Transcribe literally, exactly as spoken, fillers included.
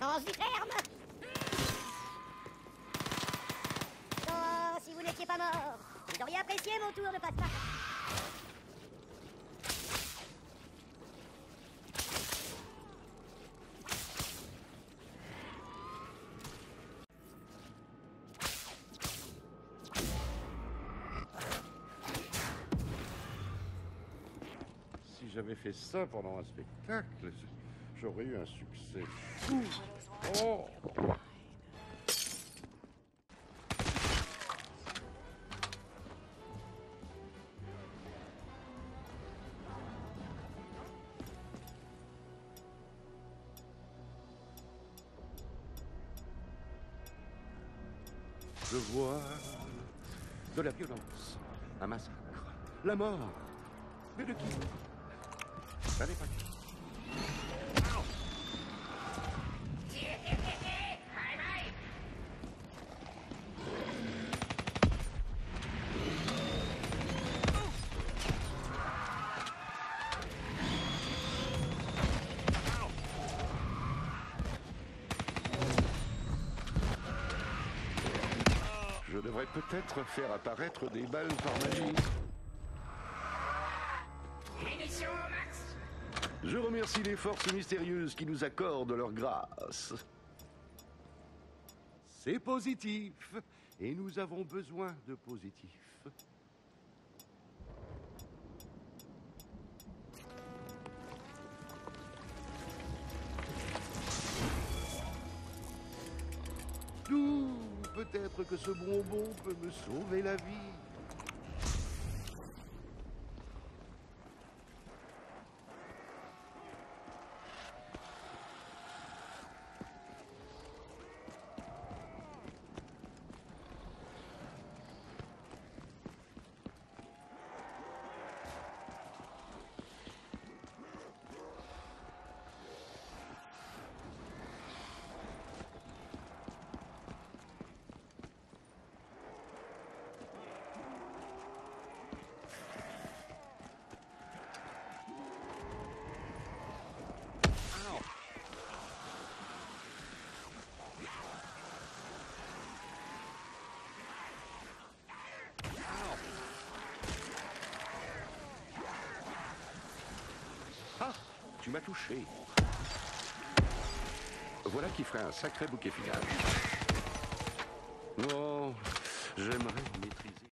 sens du terme. Oh, si vous n'étiez pas mort, vous auriez apprécié mon tour de passe-passe. Si j'avais fait ça pendant un spectacle, j'aurais eu un succès. Oh! Je vois de la violence, un massacre, la mort. Mais de qui? Ça n'est pas qui. Je devrais peut-être faire apparaître des balles par magie. Munitions au max. Je remercie les forces mystérieuses qui nous accordent leur grâce. C'est positif, et nous avons besoin de positif. D'où peut-être que ce bonbon peut me sauver la vie. Ah, tu m'as touché. Voilà qui ferait un sacré bouquet final. Oh, j'aimerais maîtriser.